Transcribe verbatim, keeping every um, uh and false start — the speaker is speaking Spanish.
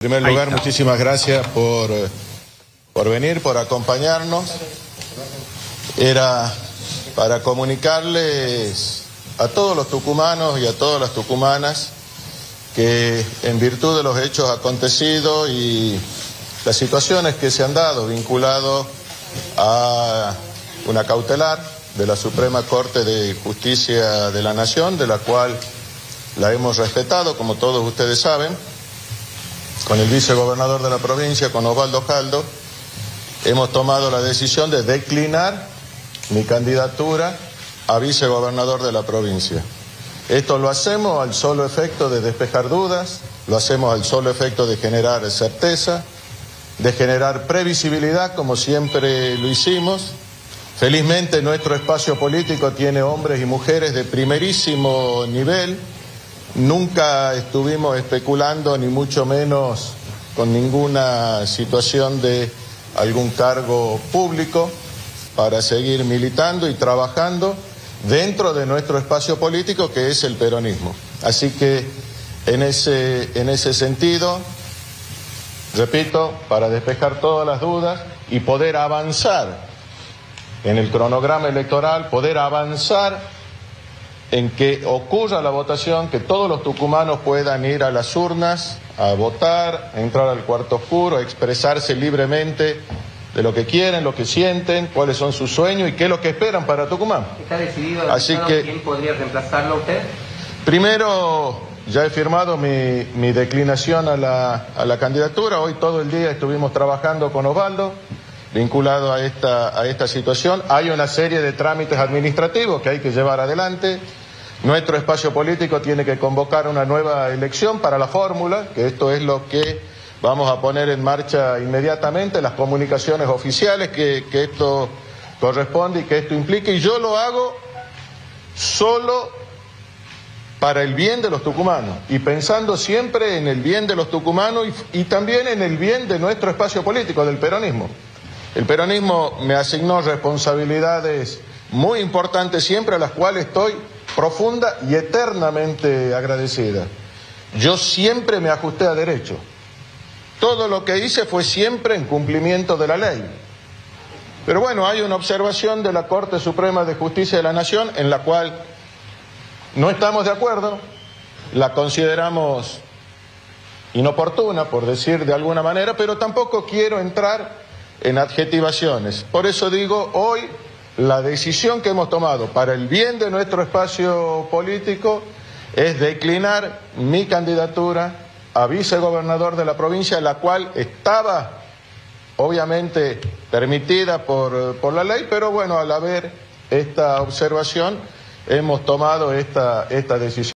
En primer lugar, muchísimas gracias por, por venir, por acompañarnos. Era para comunicarles a todos los tucumanos y a todas las tucumanas que en virtud de los hechos acontecidos y las situaciones que se han dado vinculados a una cautelar de la Suprema Corte de Justicia de la Nación, de la cual la hemos respetado, como todos ustedes saben, con el vicegobernador de la provincia, con Osvaldo Caldo, hemos tomado la decisión de declinar mi candidatura a vicegobernador de la provincia. Esto lo hacemos al solo efecto de despejar dudas, lo hacemos al solo efecto de generar certeza, de generar previsibilidad, como siempre lo hicimos. Felizmente nuestro espacio político tiene hombres y mujeres de primerísimo nivel. Nunca estuvimos especulando, ni mucho menos con ninguna situación de algún cargo público, para seguir militando y trabajando dentro de nuestro espacio político, que es el peronismo. Así que en ese, en ese sentido, repito, para despejar todas las dudas y poder avanzar en el cronograma electoral, poder avanzar en que ocurra la votación, que todos los tucumanos puedan ir a las urnas a votar, a entrar al cuarto oscuro, a expresarse libremente de lo que quieren, lo que sienten, cuáles son sus sueños y qué es lo que esperan para Tucumán. ¿Está decidido Así que, quién podría reemplazarlo a usted? Primero, ya he firmado mi, mi declinación a la, a la candidatura. Hoy todo el día estuvimos trabajando con Osvaldo, vinculado a esta, a esta situación. Hay una serie de trámites administrativos que hay que llevar adelante. Nuestro espacio político tiene que convocar una nueva elección para la fórmula, que esto es lo que vamos a poner en marcha inmediatamente, las comunicaciones oficiales que, que esto corresponde y que esto implique. Y yo lo hago solo para el bien de los tucumanos y pensando siempre en el bien de los tucumanos y, y también en el bien de nuestro espacio político, del peronismo. El peronismo me asignó responsabilidades muy importantes siempre, a las cuales estoy profunda y eternamente agradecida. Yo siempre me ajusté a derecho. Todo lo que hice fue siempre en cumplimiento de la ley. Pero bueno, hay una observación de la Corte Suprema de Justicia de la Nación en la cual no estamos de acuerdo, la consideramos inoportuna, por decir de alguna manera, pero tampoco quiero entrar en adjetivaciones. Por eso digo, hoy la decisión que hemos tomado para el bien de nuestro espacio político es declinar mi candidatura a vicegobernador de la provincia, la cual estaba obviamente permitida por, por la ley, pero bueno, al haber esta observación hemos tomado esta, esta decisión.